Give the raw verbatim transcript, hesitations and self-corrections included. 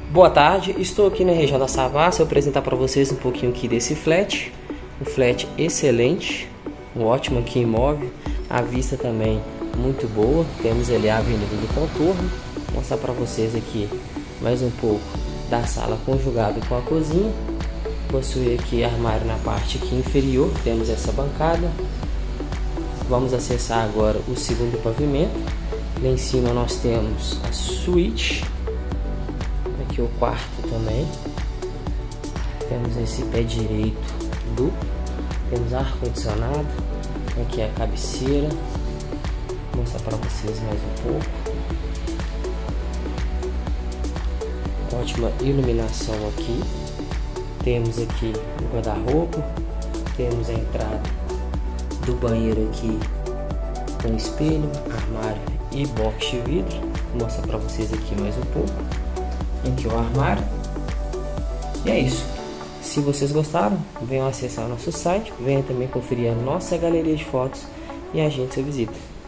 Boa tarde, estou aqui na região da Savassi. Vou apresentar para vocês um pouquinho aqui desse flat. Um flat excelente, um ótimo aqui imóvel, a vista também muito boa. Temos ali a Avenida do Contorno. Vou mostrar para vocês aqui mais um pouco da sala conjugada com a cozinha. Possui aqui armário na parte aqui inferior, temos essa bancada. Vamos acessar agora o segundo pavimento. Lá em cima nós temos a suíte. Aqui o quarto também. Temos esse pé direito duplo. Temos ar-condicionado. Aqui a cabeceira. Vou mostrar para vocês mais um pouco. Ótima iluminação aqui. Temos aqui o guarda-roupa. Temos a entrada do banheiro aqui com espelho, armário e box de vidro. Vou mostrar para vocês aqui mais um pouco. Aqui o armário. E é isso. Se vocês gostaram, venham acessar o nosso site, venham também conferir a nossa galeria de fotos e agende sua visita.